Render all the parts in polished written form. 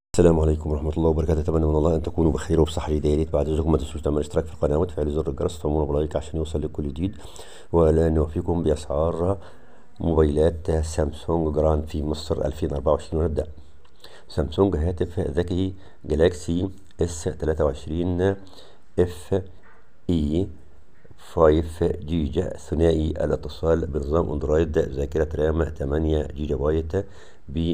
السلام عليكم ورحمة الله وبركاته. أتمنى من الله أن تكونوا بخير وبصحة جيدة. يا ريت بعد إذنكم ما تنسوش تعملوا اشتراك في القناة وتفعيلوا زر الجرس وتعملوا بلايك عشان يوصل لكل جديد. والآن نوفيكم بأسعار موبايلات سامسونج جراند في مصر 2024 ونبدأ. سامسونج هاتف ذكي جالاكسي اس 23 اف اي 5 جيجا ثنائي الاتصال بنظام اندرويد، ذاكرة رام 8 جيجا بايت ب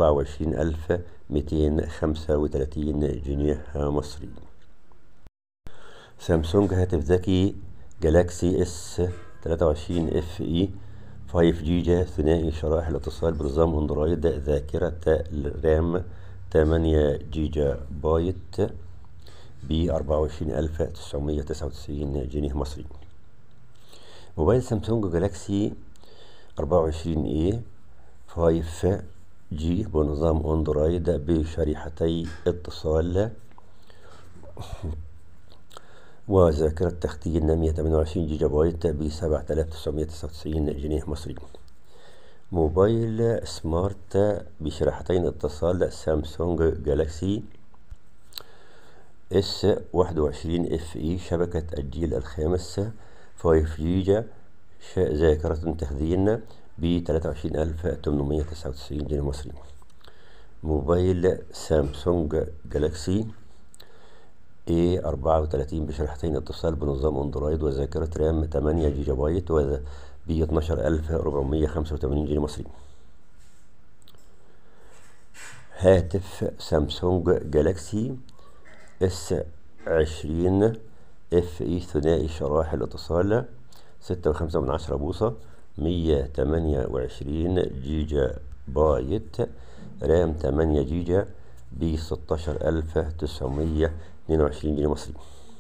24235 جنيه مصري. سامسونج هاتف ذكي جالاكسي اس 23 اف اي 5 جيجا ثنائي شرائح الاتصال بنظام اندرويد، ذاكرة رام 8 جيجا بايت ب 24999 جنيه مصري. موبايل سامسونج جالاكسي 24 اي 5 جي بنظام اندرويد بشريحتي اتصال وذاكرة تخزين 128 جيجا بايت ب 7999 جنيه مصري. موبايل سمارت بشريحتين اتصال سامسونج جالاكسي اس 21 اف اي شبكة الجيل الخامس 5 جيجا ذاكرة تخزين ب 23899 جنيه مصري. موبايل سامسونج جالاكسي A34 بشريحتين اتصال بنظام اندرويد وذاكرة رام 8 جيجا بايت ب 12485 جنيه مصري. هاتف سامسونج جالاكسي اس 20 اف اي ثنائي شرائح الاتصال 6.5 بوصة 128 جيجا بايت رام 8 جيجا ب 16922 جنيه مصري.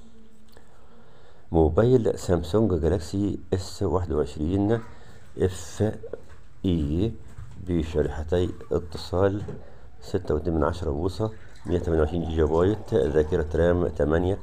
موبايل سامسونج جالاكسي اس 21 اف اي بشريحتي اتصال 6.2 بوصة 128 جيجا بايت ذاكرة رام 8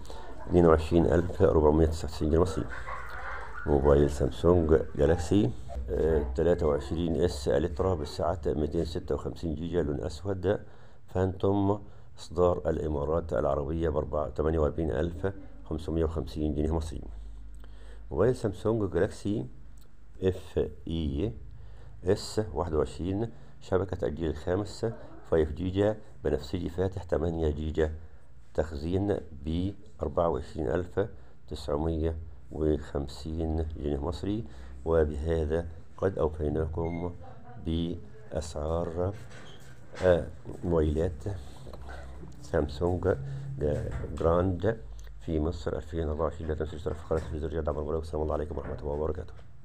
22499 جنيه مصري. موبايل سامسونج جالاكسي 23 اس الترا بالسعة 256 جيجا لون اسود فانتوم اصدار الامارات العربية ب 48550 جنيه مصري. موبايل سامسونج جالاكسي اف اي اس 21 شبكة الجيل الخامس 5 جيجا بنفسجي فاتح 8 جيجا تخزين ب 24950 جنيه مصري. وبهذا قد أوفيناكم بأسعار موبايلات سامسونج جراند في مصر 2024. لا تنسوا الاشتراك في قناة التلفزيون والسلام عليكم ورحمة الله وبركاته.